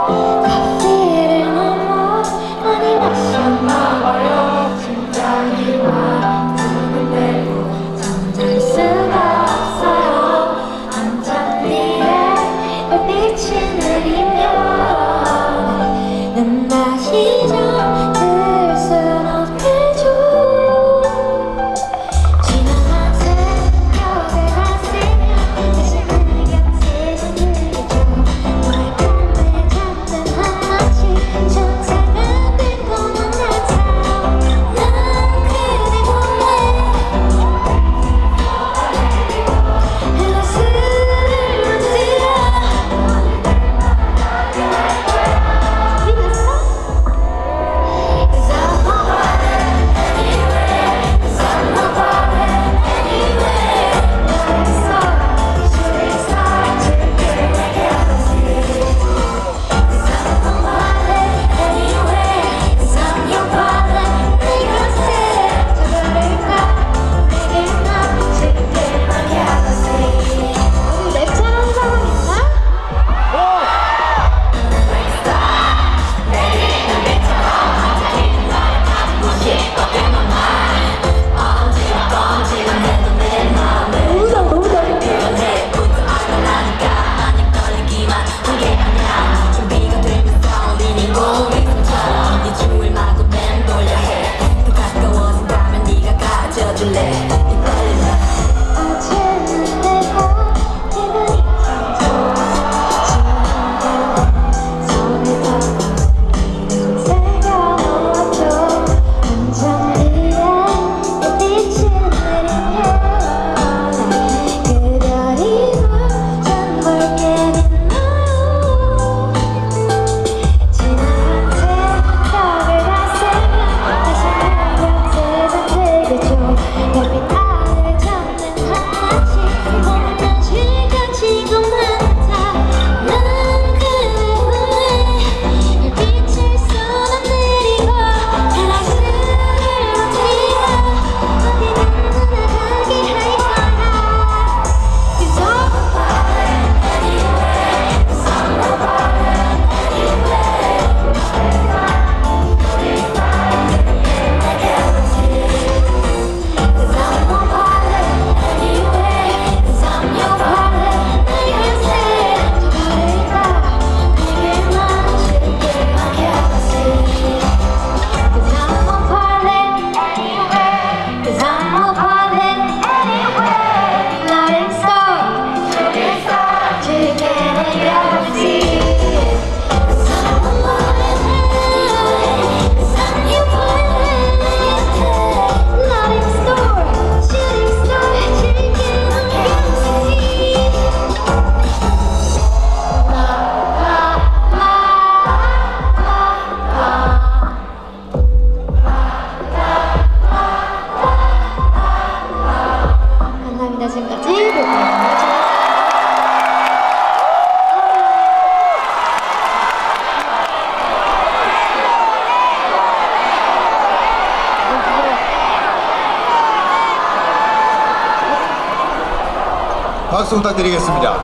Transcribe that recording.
커피를 너무 많이 마셨나 봐요. 심장이 막 두근대고 잠들 수가 없어요. 한참 뒤에 별빛이 내리면 난 다시 잠들 순 없겠죠. 지나간 새벽을 갔으면 다시 내 곁에 잠들겠죠. 너의 꿈에 잠든 한마치 천사가 된 것만 같아. 난 그대 몰래 헬라스를 만들어. 지금까지 박수 부탁드리겠습니다.